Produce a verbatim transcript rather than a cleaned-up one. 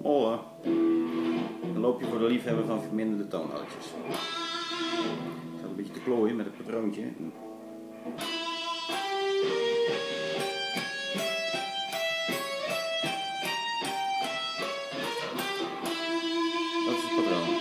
Oh, dan loop je voor de liefhebber van verminderde toonhoudjes. Ik zat een beetje te klooien met het patroontje. Dat is het patroon.